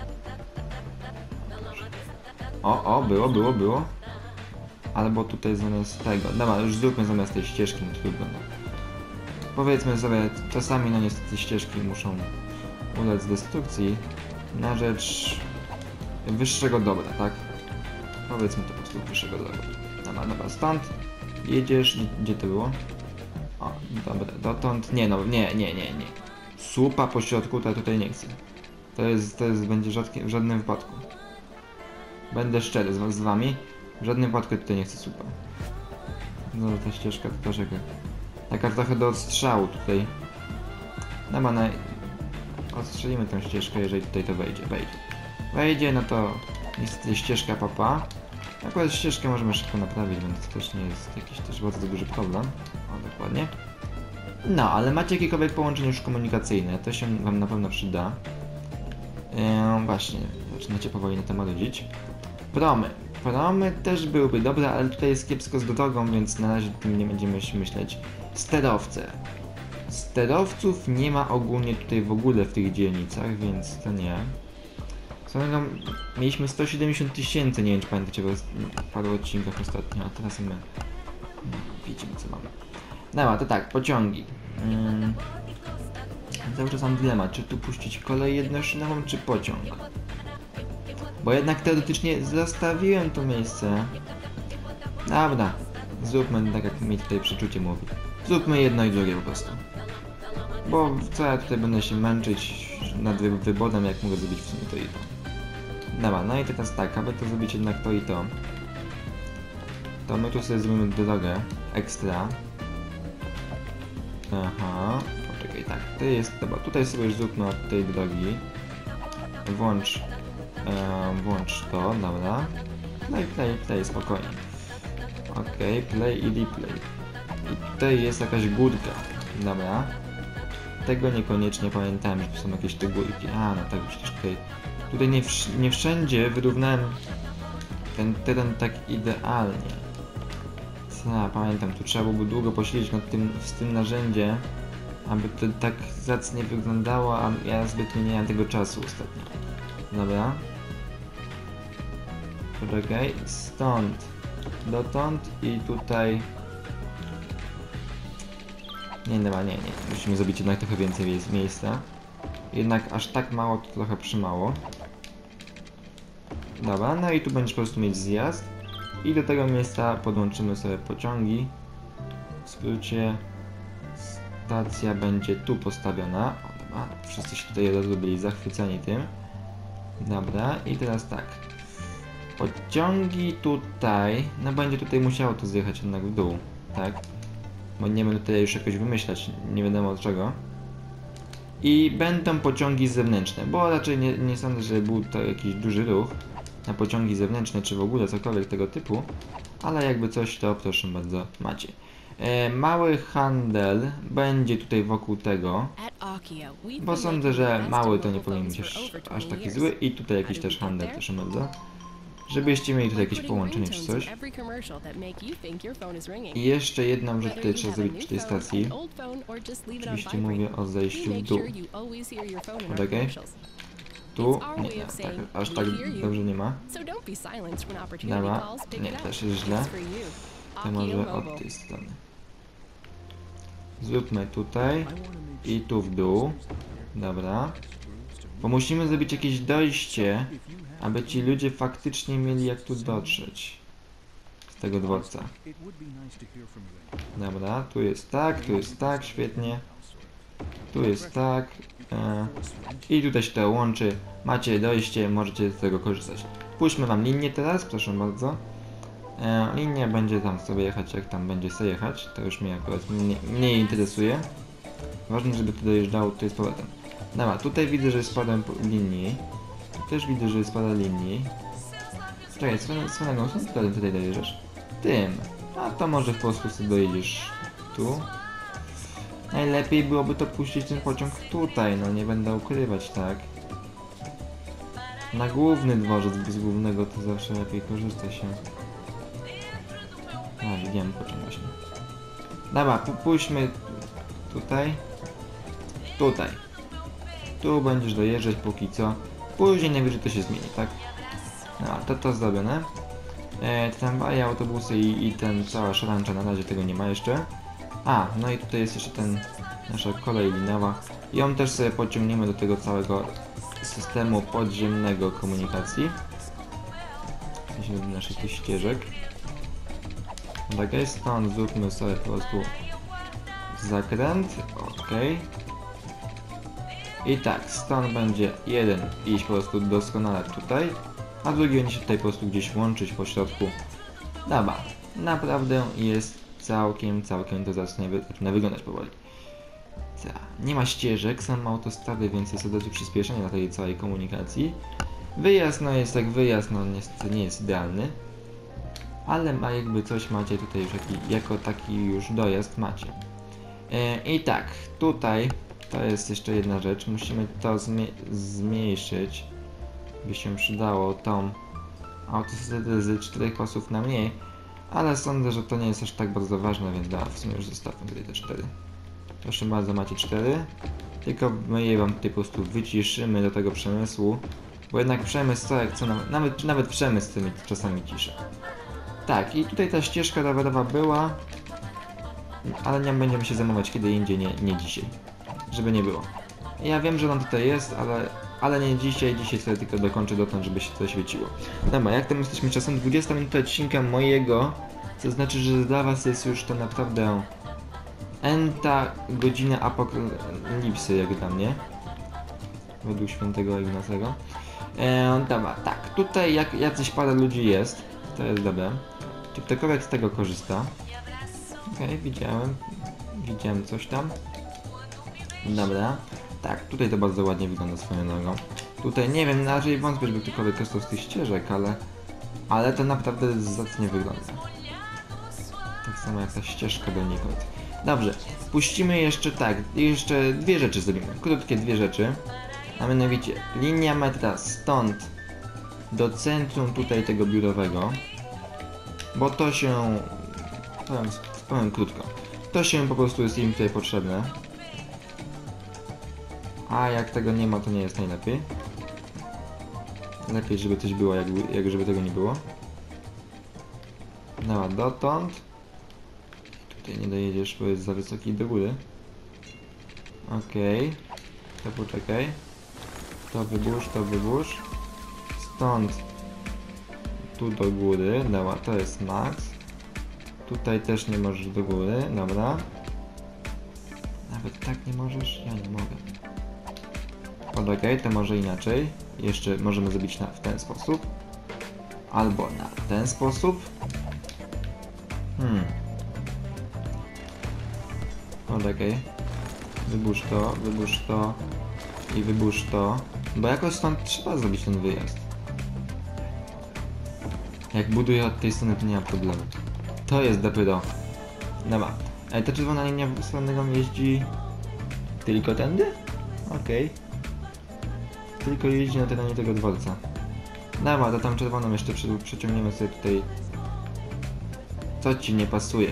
O, o, było, było, było. Albo tutaj zamiast tego. Dobra, już zróbmy zamiast tej ścieżki, no trudno. Powiedzmy sobie, czasami no niestety ścieżki muszą ulec destrukcji na rzecz wyższego dobra, tak? Powiedzmy to po prostu wyższego dobra. Dobra, dobra, stąd jedziesz, gdzie to było? O, dobra, dotąd, nie no, nie, nie, nie, nie. Słupa po środku to ja tutaj nie chcę. To jest, to jest, będzie rzadkie, w żadnym wypadku. Będę szczery z, z wami, w żadnym wypadku tutaj nie chcę słupa. No ta ścieżka to też jaka, taka trochę do odstrzału tutaj. Dobra, no, odstrzelimy tę ścieżkę, jeżeli tutaj to wejdzie, wejdzie. Wejdzie, no to niestety ścieżka papa. Akurat ścieżkę możemy szybko naprawić, więc to też nie jest jakiś też bardzo duży problem. O, dokładnie. No, ale macie jakiekolwiek połączenie już komunikacyjne, to się wam na pewno przyda. Eee, właśnie, zaczynacie powoli na temat rodzić. Promy. Promy też byłyby dobre, ale tutaj jest kiepsko z drogą, więc na razie tym nie będziemy się myśleć. Sterowce. Sterowców nie ma ogólnie tutaj w ogóle w tych dzielnicach, więc to nie. Samego mieliśmy sto siedemdziesiąt tysięcy, nie wiem czy pamiętacie, bo w paru odcinkach ostatnio, a teraz my no, widzimy co mamy. Dobra, to tak, pociągi. Hmm. Cały czas mam dylemat, czy tu puścić kolej jednoszynową, czy pociąg. Bo jednak teoretycznie zostawiłem to miejsce. Dobra, zróbmy tak jak mi tutaj przeczucie mówi. Zróbmy jedno i drugie po prostu. Bo co ja tutaj będę się męczyć nad wy wyborem, jak mogę zrobić w sumie to i to. Dobra, no i teraz tak, aby to zrobić jednak to i to, to my tu sobie zrobimy drogę ekstra. Aha, poczekaj, tak, to jest, dobra, tutaj sobie już zróbmy od tej drogi. Włącz, e, włącz to, dobra. No i play, play, spokojnie. Okej, okay, play i replay. I tutaj jest jakaś górka, dobra. Tego niekoniecznie pamiętałem, że tu są jakieś te górki. A, no tak, przecież tutaj... Tutaj nie, wsz nie wszędzie wyrównałem ten teren tak idealnie. Co, pamiętam, tu trzeba byłoby długo posiedzieć nad tym, z tym narzędziem, aby to tak zacnie wyglądało, a ja zbytnio nie miałem tego czasu ostatnio. Dobra. Poczekaj, stąd dotąd i tutaj... Nie, dobra, nie, nie. Musimy zrobić jednak trochę więcej miejsca. Jednak aż tak mało to trochę przymało. Dobra, no i tu będziesz po prostu mieć zjazd. I do tego miejsca podłączymy sobie pociągi. W skrócie stacja będzie tu postawiona. O, dobra, wszyscy się tutaj od razu byli zachwyceni tym. Dobra, i teraz tak. Pociągi tutaj, no będzie tutaj musiało to zjechać jednak w dół, tak? Bo nie będę tutaj już jakoś wymyślać, nie wiadomo od czego. I będą pociągi zewnętrzne, bo raczej nie, nie sądzę, że był to jakiś duży ruch na pociągi zewnętrzne, czy w ogóle cokolwiek tego typu. Ale jakby coś, to proszę bardzo, macie. E, mały handel będzie tutaj wokół tego, bo sądzę, że mały to nie powinien być aż, aż taki zły. I tutaj jakiś też handel, proszę bardzo. Żebyście mieli tutaj jakieś połączenie czy coś. I jeszcze jedną rzecz tutaj trzeba zrobić przy tej stacji. Oczywiście mówię o zejściu w dół. Okej? Tu? Nie, nie, tak, aż tak dobrze nie ma. Dobra, nie, też jest źle. To może od tej strony. Zróbmy tutaj i tu w dół. Dobra. Bo musimy zrobić jakieś dojście, aby ci ludzie faktycznie mieli jak tu dotrzeć z tego dworca. Dobra, tu jest tak, tu jest tak, świetnie. Tu jest tak. E, I tutaj się to łączy. Macie dojście, możecie z tego korzystać. Puśćmy wam linię teraz, proszę bardzo. E, linia będzie tam sobie jechać, jak tam będzie sobie jechać. To już mnie akurat mniej, mniej interesuje. Ważne, żeby to dojeżdżało tutaj z powrotem. Dobra, tutaj widzę, że spadłem po linii. Tu też widzę, że spada linii. Czekaj, swoją którym tutaj dojeżdżasz? Tym. A to może po prostu sobie dojedziesz tu. Najlepiej byłoby to puścić ten pociąg tutaj, no nie będę ukrywać, tak. Na główny dworzec, bo z głównego to zawsze lepiej korzysta się. A, widziałem pociąg właśnie. Dobra, pójdźmy tutaj. Tutaj. Tu będziesz dojeżdżać póki co. Później najwyżej to się zmieni, tak? No, to to zrobione. E, tramwaje, autobusy i, i ten cała szarancza, na razie tego nie ma jeszcze. A, no i tutaj jest jeszcze ten, nasza kolej linowa. Ją też sobie pociągniemy do tego całego systemu podziemnego komunikacji. W sensie do naszych tych ścieżek. Tak jest, stąd zróbmy sobie po prostu zakręt, ok. I tak, stąd będzie jeden iść po prostu doskonale tutaj, a drugi będzie się tutaj po prostu gdzieś łączyć po środku. Dobra, naprawdę jest całkiem, całkiem to zacznie, wy zaczyna wyglądać powoli. Ta, nie ma ścieżek, są autostrady, więc jest od razu przyspieszenie na tej całej komunikacji. Wyjazd no jest jak wyjazd, no niestety nie jest idealny. Ale ma jakby coś macie tutaj już jaki, jako taki już dojazd macie. E, I tak, tutaj to jest jeszcze jedna rzecz, musimy to zmi zmniejszyć, by się przydało tą autostradę z czterech pasów na mniej, ale sądzę, że to nie jest aż tak bardzo ważne, więc da, w sumie już zostawmy tutaj te cztery. Proszę bardzo, macie cztery, tylko my je wam tutaj po prostu wyciszymy do tego przemysłu, bo jednak przemysł co jak co, nawet, nawet, nawet przemysł tymi czasami ciszy. Tak, i tutaj ta ścieżka rowerowa była, ale nie będziemy się zajmować kiedy indziej, nie, nie dzisiaj. Żeby nie było. Ja wiem, że on tutaj jest, ale, ale nie dzisiaj, dzisiaj sobie tylko dokończę dotąd, żeby się to świeciło. Dobra, jak tam jesteśmy czasem dwudziesta minuta odcinka mojego, co znaczy, że dla was jest już to naprawdę enta godzina apokalipsy, jak dla mnie. Według świętego Ignacego. Eee, dobra, tak, tutaj jak jacyś parę ludzi jest, to jest dobre. Czy ktokolwiek z tego korzysta? Okej, okay, widziałem. Widziałem coś tam. Dobra. Tak, tutaj to bardzo ładnie wygląda swoją drogą. Tutaj nie wiem, raczej wątpię, żeby ktokolwiek korzystał z tych ścieżek, ale... Ale to naprawdę zacnie wygląda. Tak samo jak ta ścieżka donikąd. Dobrze, puścimy jeszcze tak, jeszcze dwie rzeczy zrobimy. Krótkie dwie rzeczy. A mianowicie, linia metra stąd do centrum tutaj tego biurowego. Bo to się... Powiem, powiem krótko. To się po prostu jest im tutaj potrzebne. A jak tego nie ma, to nie jest najlepiej. Lepiej, żeby coś było, jak, jak żeby tego nie było. Dobra, dotąd. Tutaj nie dojedziesz, bo jest za wysoki do góry. Okej. Okay. To poczekaj. To wybórz, to wybórz. Stąd tu do góry. Dobra, to jest max. Tutaj też nie możesz do góry, dobra. Nawet tak nie możesz? Ja nie mogę. Okej, to może inaczej. Jeszcze możemy zrobić na, w ten sposób. Albo na ten sposób. Hmm. Okej. Wybórz to, wybórz to i wybórz to. Bo jakoś stąd trzeba zrobić ten wyjazd. Jak buduję od tej strony, to nie ma problemu. To jest dopiero. Dobra. E, ta czerwona linia wschodniego jeździ tylko tędy? Okej. Okay. Tylko jeździ na terenie tego dworca. Dobra, to tam czerwoną jeszcze przy, przeciągniemy sobie tutaj. Co ci nie pasuje?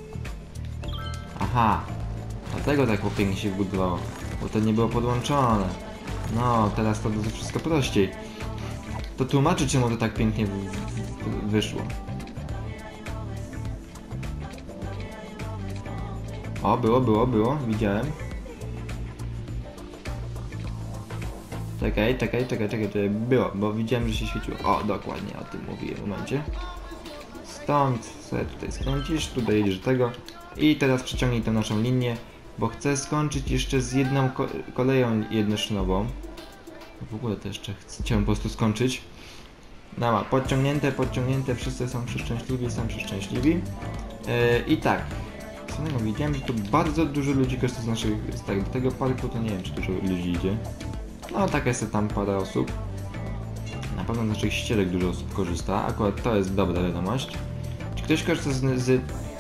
Aha. Dlatego tak pięknie się wbudowało. Bo to nie było podłączone. No, teraz to będzie wszystko prościej. To tłumaczy, czemu to tak pięknie w, w, wyszło. O, było, było, było, widziałem. Czekaj, czekaj, czekaj, czekaj, czekaj, było, bo widziałem, że się świeciło. O, dokładnie o tym mówiłem w momencie. Stąd sobie tutaj skręcisz, tu dojedziesz do tego i teraz przeciągnij tę naszą linię, bo chcę skończyć jeszcze z jedną ko koleją jednoszynową. W ogóle to jeszcze chcę, chciałem po prostu skończyć. Dobra, podciągnięte, podciągnięte, wszyscy są przeszczęśliwi, są przeszczęśliwi. Yy, I tak. Co widziałem, że tu bardzo dużo ludzi korzysta z naszych, z tak, do tego parku, to nie wiem, czy dużo ludzi idzie. No, tak jest tam parę osób. Na pewno z naszych ścieżek dużo osób korzysta, akurat to jest dobra wiadomość. Czy ktoś korzysta z, z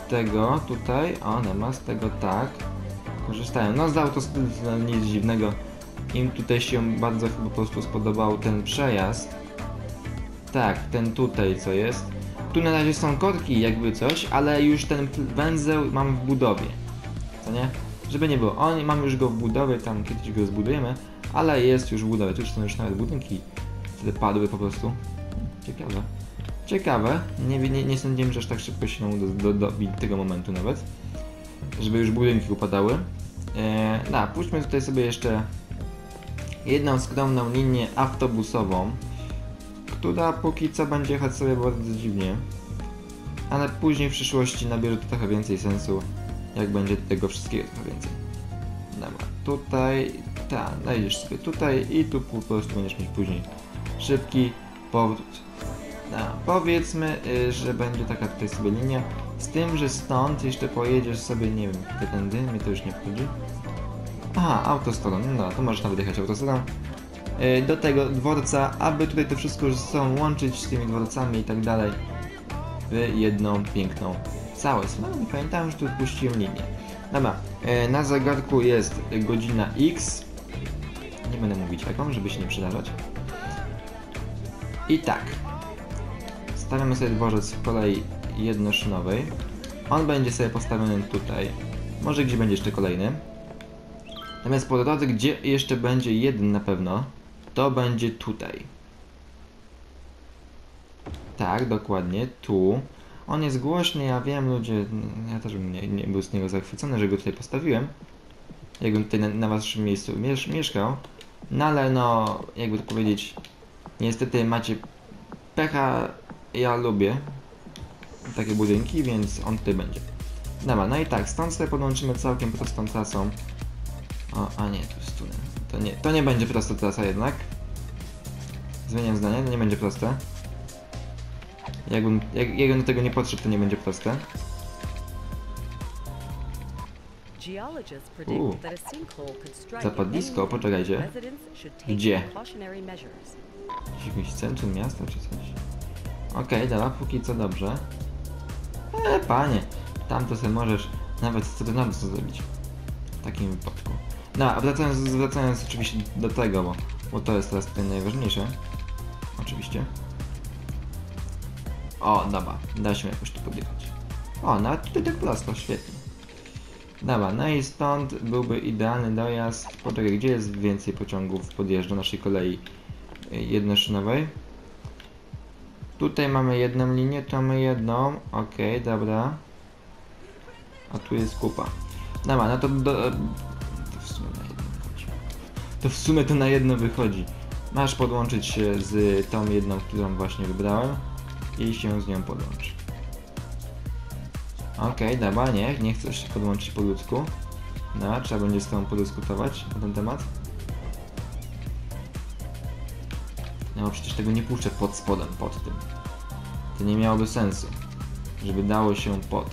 tego tutaj, o, nie ma z tego tak, korzystają. No z autostrady nic dziwnego, im tutaj się bardzo chyba po prostu spodobał ten przejazd. Tak, ten tutaj co jest. Tu na razie są korki jakby coś, ale już ten węzeł mam w budowie. Co nie? Żeby nie było, on, mam już go w budowie, tam kiedyś go zbudujemy, ale jest już w budowie. Tu już są już nawet budynki, które padły po prostu. Ciekawe. Ciekawe, nie, nie, nie sądziłem, że aż tak szybko się nam do, do, dobić tego momentu nawet, żeby już budynki upadały. Eee, no, puśćmy tutaj sobie jeszcze jedną skromną linię autobusową, która póki co będzie jechać sobie bardzo dziwnie, ale później w przyszłości nabierze to trochę więcej sensu, jak będzie tego wszystkiego trochę więcej. Dobra, tutaj, tak, dajesz sobie tutaj i tu po prostu będziesz mieć później szybki powrót. No, powiedzmy, y, że będzie taka tutaj sobie linia, z tym, że stąd jeszcze pojedziesz sobie, nie wiem, tędy, mnie to już nie wchodzi. Aha, autostradą, no to możesz nawet jechać autostradą. Y, do tego dworca, aby tutaj to wszystko ze sobą łączyć z tymi dworcami i tak dalej w jedną piękną całość. No nie pamiętałem, że tu odpuściłem linię. Dobra, y, na zegarku jest godzina X. Nie będę mówić jaką, żeby się nie przydarzać. I tak. Stawiamy sobie dworzec w kolei jednoszynowej. On będzie sobie postawiony tutaj. Może gdzie będzie jeszcze kolejny. Natomiast po drodze, gdzie jeszcze będzie jeden na pewno, to będzie tutaj. Tak, dokładnie, tu. On jest głośny, ja wiem, ludzie, ja też bym nie, nie był z niego zachwycony, że go tutaj postawiłem. Jakbym tutaj na, na waszym miejscu miesz, mieszkał. No ale no, jakby to powiedzieć, niestety macie pecha. Ja lubię takie budynki, więc on tutaj będzie. Dobra, no i tak, stąd sobie podłączymy całkiem prostą trasą. O, a nie, tu jest tunel. To nie, to nie będzie prosta trasa jednak. Zmieniam zdanie, to nie będzie proste. Jakbym, jak, jakbym do tego nie podszedł, to nie będzie proste. Uuu. Zapadlisko, poczekajcie. Gdzie? Jakieś centrum miasta czy coś? Okej, okay, dobra, póki co dobrze. Eee, panie, tam to sobie możesz nawet co do nam co zrobić. W takim wypadku. No, a wracając, wracając oczywiście do tego, bo, bo to jest teraz tutaj najważniejsze. Oczywiście. O, dobra, da się jakoś tu podjechać. O, no tutaj tak prosto, świetnie. Dobra, no i stąd byłby idealny dojazd. Poczekaj, gdzie jest więcej pociągów podjeżdża naszej kolei jednoszynowej? Tutaj mamy jedną linię, tu mamy jedną. Okej, okay, dobra. A tu jest kupa. Dobra, no to do, to w sumie na jedno wychodzi. To w sumie to na jedno wychodzi. Masz podłączyć się z tą jedną, którą właśnie wybrałem i się z nią podłączyć. Okej, okay, dobra, nie, nie chcesz się podłączyć po ludzku. No, trzeba będzie z tobą podyskutować na ten temat. No, przecież tego nie puszczę pod spodem, pod tym. To nie miałoby sensu, żeby dało się pod.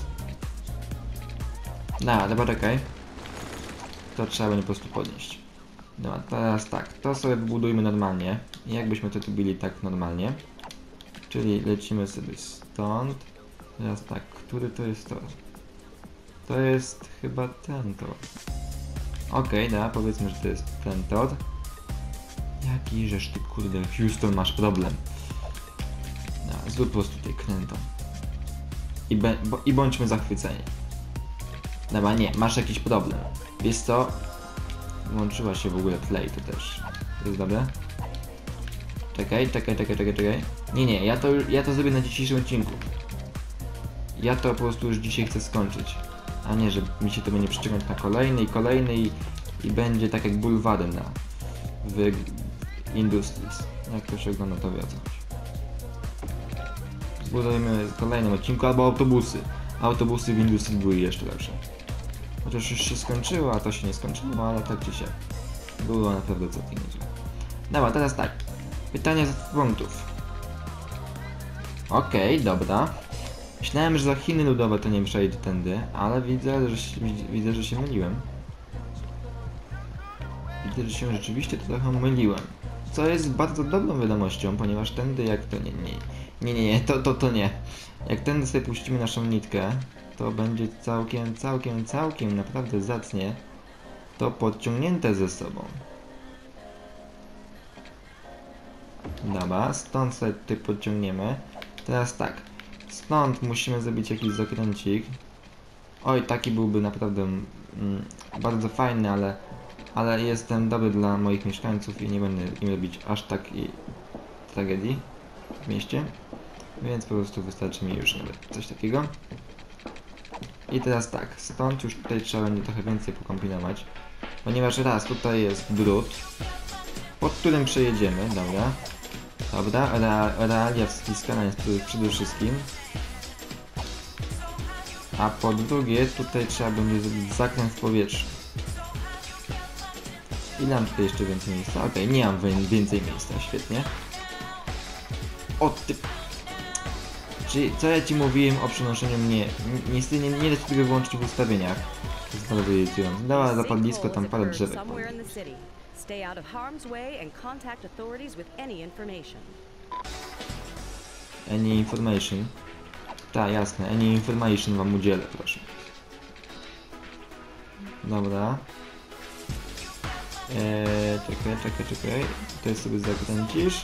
No, dobra, czekaj. To trzeba będzie po prostu podnieść. No, teraz tak, to sobie wybudujmy normalnie. Jakbyśmy to tu byli tak normalnie. Czyli lecimy sobie stąd. Teraz tak, który to jest tor? To jest chyba ten tor. Okej, okay, dobra, powiedzmy, że to jest ten tor. Jaki żeż ty, kurde, Houston, masz problem. No, zrób po prostu tutaj krętą. I, be, bo, I bądźmy zachwyceni. Dobra, nie, masz jakiś problem. Wiesz co? Włączyła się w ogóle play, to też. To jest dobre? Czekaj, czekaj, czekaj, czekaj, czekaj. Nie, nie, ja to, ja to zrobię na dzisiejszym odcinku. Ja to po prostu już dzisiaj chcę skończyć. A nie, że mi się to będzie przyciągać na kolejny i kolejny i, i będzie tak jak bulwarem na w Industries. Jak to się ogląda, to wie o co chodzi. Zbudujemy w kolejnym odcinku, albo autobusy. Autobusy w Industrii były jeszcze lepsze. Chociaż już się skończyło, a to się nie skończyło, ale tak czy siak. Było naprawdę całkiem nieźle. Dobra, teraz tak. Pytanie z punktów. Okej, okay, dobra. Myślałem, że za Chiny ludowe to nie przejdzie tędy, ale widzę, że się, widzę, że się myliłem. Widzę, że się rzeczywiście trochę myliłem. Co jest bardzo dobrą wiadomością, ponieważ tędy jak to nie, nie, nie, nie, nie, to, to, to nie. Jak tędy sobie puścimy naszą nitkę, to będzie całkiem, całkiem, całkiem naprawdę zacnie to podciągnięte ze sobą. Dobra, stąd sobie tutaj podciągniemy. Teraz tak, stąd musimy zrobić jakiś zakręcik. Oj, taki byłby naprawdę mm, bardzo fajny, ale, ale jestem dobry dla moich mieszkańców i nie będę im robić aż takiej tragedii w mieście. Więc po prostu wystarczy mi już nawet coś takiego. I teraz tak, stąd już tutaj trzeba będzie trochę więcej pokombinować. Ponieważ raz, tutaj jest drut, pod którym przejedziemy, dobra. Dobra, Re realia wciskana jest przede wszystkim. A po drugie, tutaj trzeba będzie zrobić zakręt w powietrzu. Ile mam tutaj jeszcze więcej miejsca? Okej, okay, nie mam więcej miejsca, świetnie. O ty... Czyli co ja ci mówiłem o przenoszeniu mnie? Niestety nie, nie da się tego wyłączyć w ustawieniach. To jest bardzo irytujące. Dała zapadlisko tam parę drzewek.
Stay out of harm's way and contact authorities with any information.
Any information? Tak, jasne. Any information wam udzielę, proszę. Dobra. Eee, czekaj, czekaj, czekaj. Tutaj sobie zakręcisz.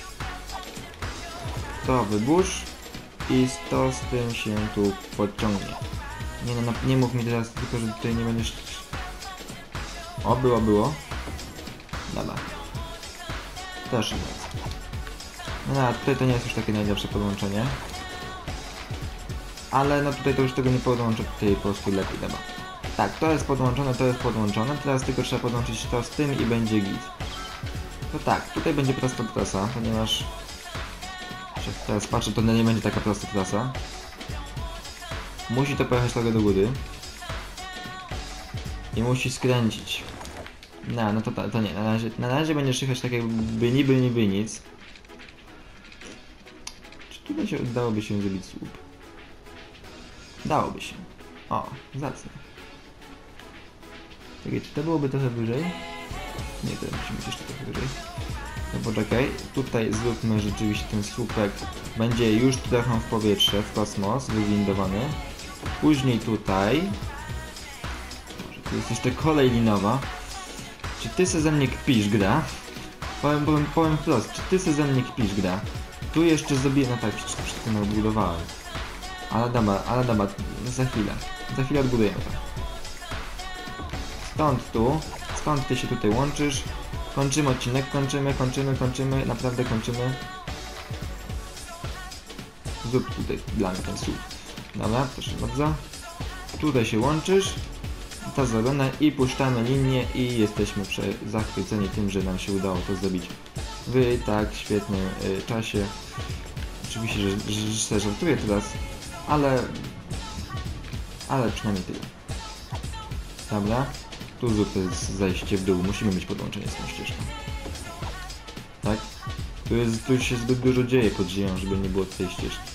To wyburz. I to z tym się tu podciągnie. Nie no, nie mów mi teraz tylko, że tutaj nie będziesz... O, było, było. Dobra. Proszę bardzo. No, no, tutaj to nie jest już takie najlepsze podłączenie. Ale no tutaj to już tego nie podłączę, tutaj po prostu lepiej, dobra. Tak, to jest podłączone, to jest podłączone. Teraz tylko trzeba podłączyć to z tym i będzie git. To tak, tutaj będzie prosta trasa, ponieważ... Teraz patrzę, to nie będzie taka prosta trasa. Musi to pojechać trochę do góry. I musi skręcić. No, no to, to, to nie, na razie, na razie będziesz jechać tak jakby niby, niby nic. Czy tutaj się udałoby się zrobić słup? Dałoby się. O, zacnie. Czekaj, czy to byłoby trochę wyżej? Nie, to musimy być jeszcze trochę wyżej. No poczekaj, tutaj zróbmy rzeczywiście ten słupek. Będzie już trochę w powietrze, w kosmos, wywindowany. Później tutaj. Może tu jest jeszcze kolej linowa. Czy ty se ze mnie kpisz, gra? Powiem, powiem, powiem wprost, czy ty se ze mnie kpisz, gra? Tu jeszcze zrobię, no tak, przecież przed tym odbudowałem. Ale dobra, ale dobra, za chwilę. Za chwilę odbudujemy to. Stąd tu, stąd ty się tutaj łączysz. Kończymy odcinek, kończymy, kończymy, kończymy, naprawdę kończymy. Zrób tutaj dla mnie ten słup. Dobra, proszę bardzo. Tutaj się łączysz. To zrobione i puszczamy linię i jesteśmy zachwyceni tym, że nam się udało to zrobić w tak świetnym y, czasie. Oczywiście, że, że, że żartuję teraz, ale ale przynajmniej tyle. Dobra, tu zrób to jest zajście w dół, musimy mieć podłączenie z tą ścieżką. Tak? Tu, jest, tu się zbyt dużo dzieje pod ziemią, żeby nie było tej ścieżki.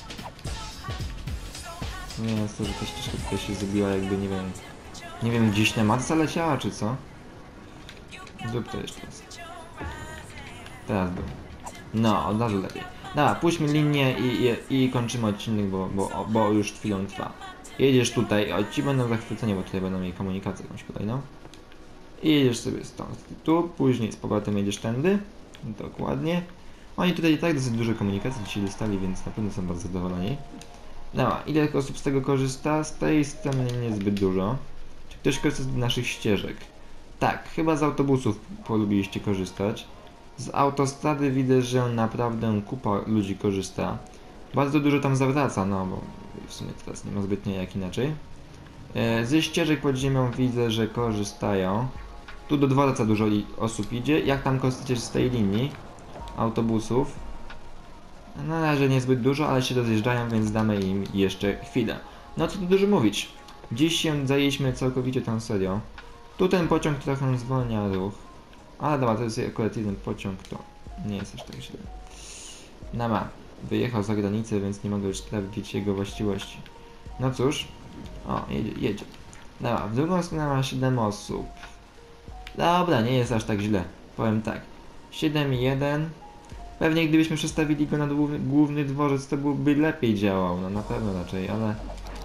Nie jest to, że ta ścieżka tutaj się zrobiła jakby, nie wiem, nie wiem, gdzieś na matce leciała, czy co? Zrób to jeszcze raz. Teraz był. No, od razu lepiej. Dobra, puśćmy linię i, i, i kończymy odcinek, bo, bo, bo już chwilą trwa. Jedziesz tutaj, o, ci będą zachwyceni, bo tutaj będą mieli komunikację jakąś kolejną. I jedziesz sobie stąd, tu, później z powrotem jedziesz tędy. Dokładnie. Oni tutaj i tak dosyć dużo komunikacji dzisiaj dostali, więc na pewno są bardzo zadowoleni. Dobra, ile osób z tego korzysta? Z tej strony niezbyt dużo. Czy ktoś korzysta z naszych ścieżek? Tak, chyba z autobusów polubiliście korzystać. Z autostrady widzę, że naprawdę kupa ludzi korzysta. Bardzo dużo tam zawraca, no bo w sumie teraz nie ma zbytnio jak inaczej. E, ze ścieżek pod ziemią widzę, że korzystają. Tu do dworca dużo osób idzie. Jak tam korzystacie z tej linii autobusów? Na razie niezbyt dużo, ale się rozjeżdżają, więc damy im jeszcze chwilę. No co tu dużo mówić. Dziś się zajęliśmy całkowicie tą serią. Tu ten pociąg trochę zwolnia ruch. Ale dobra, to jest akurat jeden pociąg, to nie jest aż tak źle. Dobra, wyjechał za granicę, więc nie mogę już sprawdzić jego właściwości. No cóż. O, jedzie, jedzie. Dobra, w drugą stronę ma siedem osób. Dobra, nie jest aż tak źle. Powiem tak. siedem jeden. Pewnie gdybyśmy przestawili go na główny, główny dworzec, to byłby lepiej działał. No na pewno raczej, ale...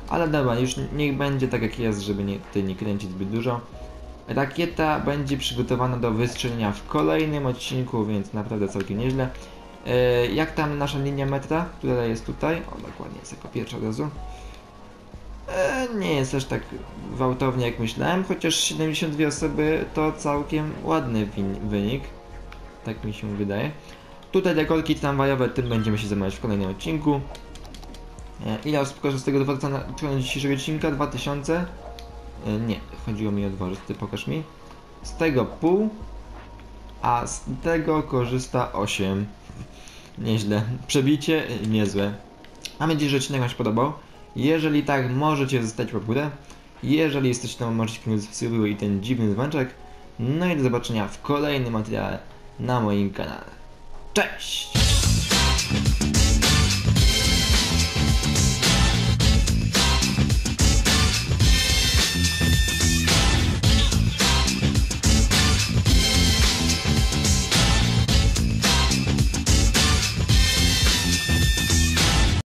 Ale dobra, już niech będzie tak jak jest, żeby nie, tutaj nie kręcić zbyt dużo. Rakieta będzie przygotowana do wystrzelenia w kolejnym odcinku, więc naprawdę całkiem nieźle. E, jak tam nasza linia metra, która jest tutaj? O, dokładnie jest jako pierwsza od razu. E, nie jest też tak gwałtownie jak myślałem, chociaż siedemdziesiąt dwie osoby to całkiem ładny wynik. Tak mi się wydaje. Tutaj dekorki tramwajowe, tym będziemy się zajmować w kolejnym odcinku. E, ile osób korzysta z tego dworca na koniec dzisiejszego odcinka? dwa tysiące? E, nie, chodziło mi o dworzec, ty pokaż mi. Z tego pół, a z tego korzysta osiem. Nieźle. Przebicie niezłe. Mam nadzieję, że odcinek Wam się podobał. Jeżeli tak, możecie zostać w górę. Jeżeli jesteście tam, możecie kliknąć subskrybuj i ten dziwny dzwoneczek. No i do zobaczenia w kolejnym materiale na moim kanale. Cześć!